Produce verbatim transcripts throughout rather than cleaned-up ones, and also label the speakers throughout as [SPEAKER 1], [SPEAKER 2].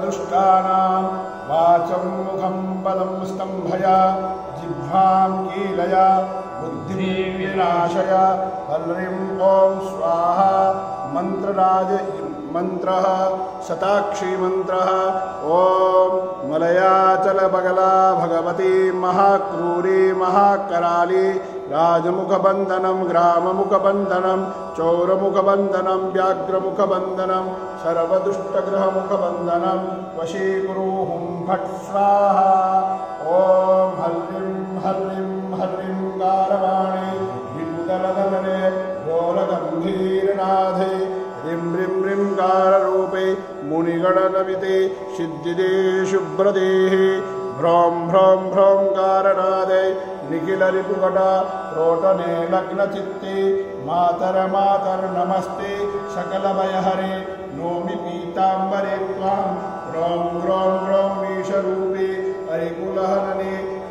[SPEAKER 1] सर्वदुष्टानां वाचं मुखं पदं स्तम्भय जिह्वां कीलय बुद्धिं विनाशय हल्रीं ॐ स्वाहा मंत्रराज मंत्रः शताक्षी मंत्रः ओम मलयाचल बगला भगवती महाक्रूरी महाकराली राजमुखबंधनम ग्राममुखबंधनम चौरमुखबंधनम व्याघ्रमुखबंधनम सर्वदुष्टग्रहमुखबंधनम वशीकुरु हुं फट् स्वाहा ओम हल्लीं हल्लीं हल्लीं कारवाणी विपुदलधनने रोलगंभीरनाथे रिं रिं रिं काररूपे मुनिगणनमिते सिद्धिदे शुभ्रदेः भ्रौं भ्रौं भ्रौं कारनादे निखिलरिपुकटा रोटने लग्नचित्ते मातर मातर नमस्ते सकलभयहरे नोमि पीताम्बरे त्वां ग्रौं ग्रौं ग्रौं मीशरूपे हरिकुलहनने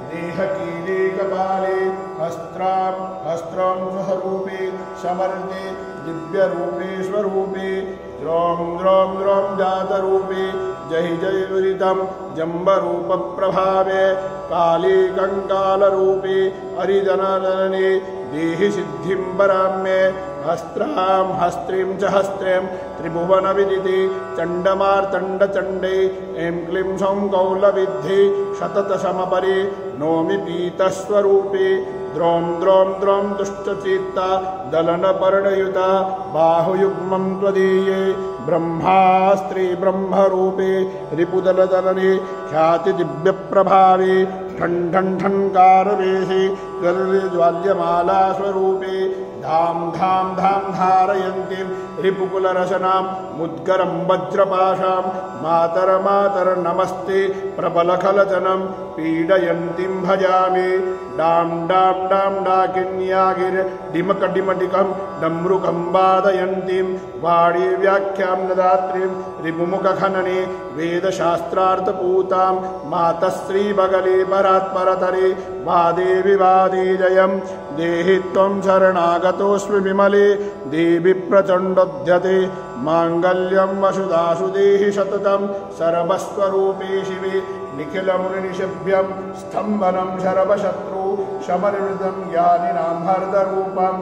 [SPEAKER 1] देहकीलेकपाले हस्त्रां हस्त्रां स्वरूपे समर्दे दिव्यरूपे स्वरूपे द्रौं द्रौं द्रौं जातरूपे जय जय दुरितं जम्बरूपप्रभावे काले कंकालरूपे हरिजननने देहि सिद्धिं वरां मे हस्त्रां हस्त्रीं च हस्त्रीं त्रिभुवनविदिते चण्डमार्तण्डचण्डे ऐं क्लीं सौं कौलविद्धे शततसमपरे नौमि पीतस्वरूपे द्रौं द्रौं द्रौं दुष्टचित्ता दलनपर्णयुता बाहुयुग्मं त्वदीये ब्रह्मास्त्री ब्रह्मरूपे रिपुदलदलने ख्यातिदिव्यप्रभावे ठन् ठन् ठन्कारवेशे ज्वाल्यमाला स्वरूपे धाम धाम धाम धारयन्तीं रिपुकुलरशनां मुद्गरं वज्रपाशां मातर मातर नमस्ते प्रबलखलजनं पीडयन्तीं भजामि डां डां डां डाकिन्यागिर डिमकडिमटिकं डमरुकं वादयन्तीं वाणी व्याख्यां नदात्रीं रिपुमुखखनने वेदशास्त्रार्थपूतां मातश्रीबगले परात्परतरे वादे विवादे जयं देहि त्वं शरणागतोऽस्मि विमले देवि प्रचण्डोद्यते माङ्गल्यं वसुधासु देहि सततं सर्वस्वरूपे शिवे निखिलमुनिनिषभ्यं स्तम्भनं शरवशत्रु शमनिवृतं ज्ञानिनां हरदरूपम्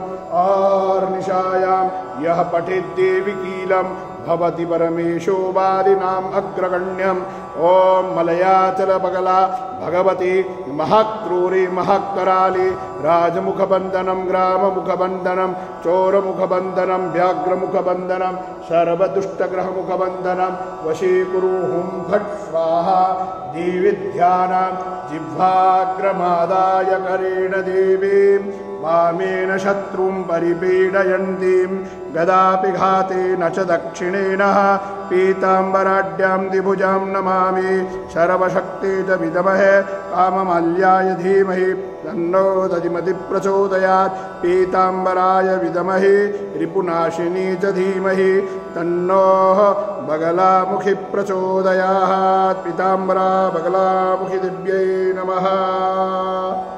[SPEAKER 1] आर्निशायां यः पठेद्देवि कीलं भवति परमेशो वादिनाम् अग्रगण्यम् ओम मलयाचलबगला भगवती महाक्रूरी महाकराली राजमुखबंधनम ग्राममुखबंधनम चोरमुखबंधनम व्याघ्रमुखबंधनम सर्वदुष्टग्रहमुखबंधनम वशीकुरु हुं फट् स्वाहा देवीध्यानां जिह्वाग्रमादाय करेण देवीं वामेन शत्रुं परिपीडयन्तीं गदापिघातेन च दक्षिणेन पीताम्बराढ्यां द्विभुजां नमामि सर्वशक्ते च विद्महे काममाल्याय धीमहि तन्नो दधिमति प्रचोदयात् पीताम्बराय विद्महे रिपुनाशिनी च धीमहि तन्नो बगलामुखि प्रचोदयात् पीताम्बरा बगलामुखि दिव्यै नमः।